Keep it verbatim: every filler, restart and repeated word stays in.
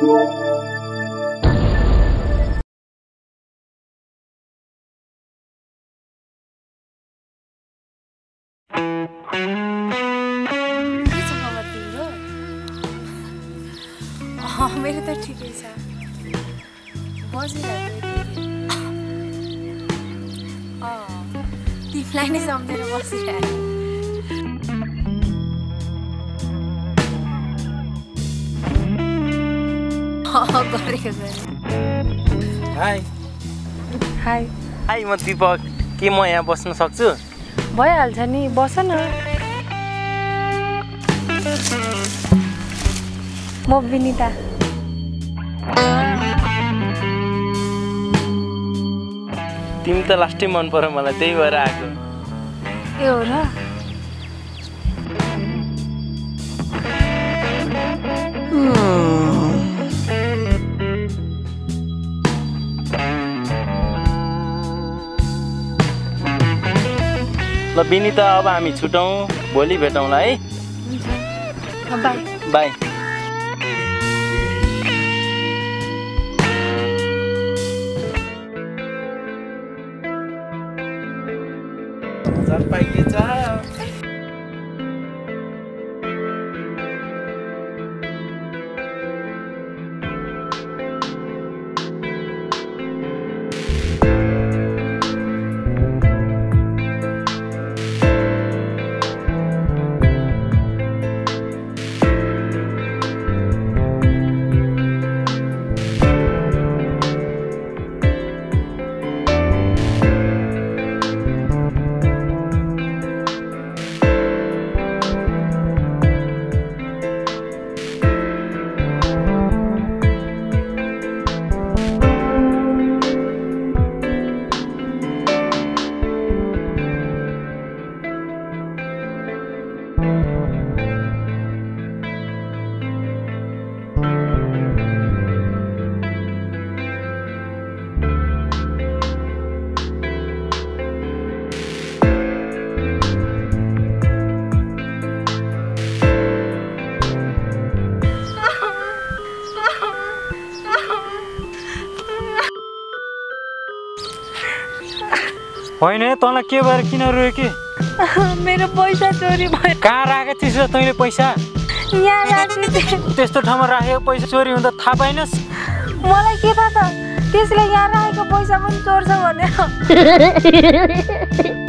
मेरो त ठिकै छ बसिरहेको अँ तिमीलाई नै सम्झेर बसिरहेको हाई हाई हाई म दीपक के म यहाँ बस्न सक्छु भइहाल्छ नि बस न म विनिता तिमी त लास्टै मन पर्यो मलाई त्यही भएर आएको ए हो र ल विनिता अब हामी छुटौँ भोलि भेटौँला है बाई बाई जलपाइले छ होइन तँलाई के भएर किन रोयो कि मेरो पैसा चोरी भयो कहाँ राखेको थिइस् र तैँले पैसा यहाँ राखेको थिएँ त्यस्तो ठाउँमा राखेको पैसा चोरी हुँदा थाहा पाइनस् मलाई के थाहा त त्यसले यहाँ राखेको पैसा पनि चोर्छ भनेर